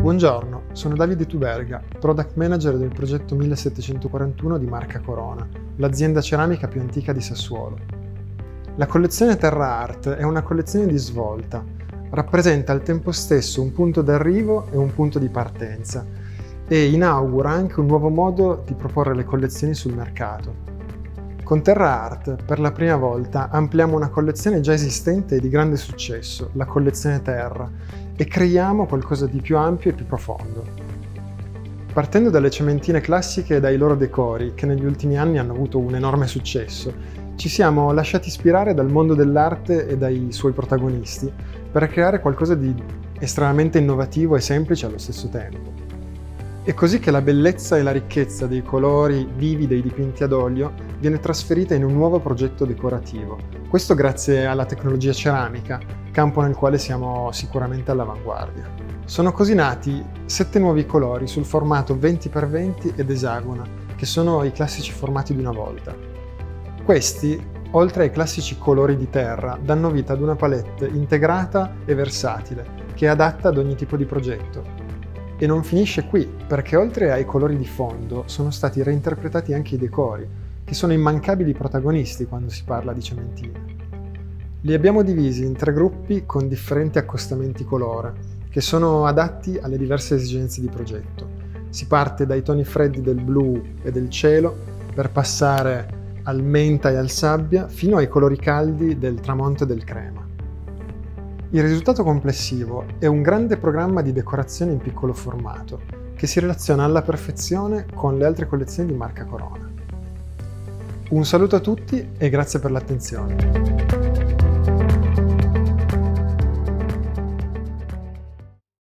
Buongiorno, sono Davide Tuberga, Product Manager del progetto 1741 di Marca Corona, l'azienda ceramica più antica di Sassuolo. La collezione Terra Art è una collezione di svolta, rappresenta al tempo stesso un punto d'arrivo e un punto di partenza e inaugura anche un nuovo modo di proporre le collezioni sul mercato. Con Terra Art, per la prima volta, ampliamo una collezione già esistente e di grande successo, la collezione Terra, e creiamo qualcosa di più ampio e più profondo. Partendo dalle cementine classiche e dai loro decori, che negli ultimi anni hanno avuto un enorme successo, ci siamo lasciati ispirare dal mondo dell'arte e dai suoi protagonisti per creare qualcosa di estremamente innovativo e semplice allo stesso tempo. È così che la bellezza e la ricchezza dei colori vivi dei dipinti ad olio viene trasferita in un nuovo progetto decorativo. Questo grazie alla tecnologia ceramica, campo nel quale siamo sicuramente all'avanguardia. Sono così nati 7 nuovi colori sul formato 20x20 ed esagona, che sono i classici formati di una volta. Questi, oltre ai classici colori di terra, danno vita ad una palette integrata e versatile, che è adatta ad ogni tipo di progetto. E non finisce qui, perché oltre ai colori di fondo sono stati reinterpretati anche i decori, che sono immancabili protagonisti quando si parla di cementine. Li abbiamo divisi in 3 gruppi con differenti accostamenti colore, che sono adatti alle diverse esigenze di progetto. Si parte dai toni freddi del blu e del cielo, per passare al menta e al sabbia, fino ai colori caldi del tramonto e del crema. Il risultato complessivo è un grande programma di decorazione in piccolo formato, che si relaziona alla perfezione con le altre collezioni di Marca Corona. Un saluto a tutti e grazie per l'attenzione.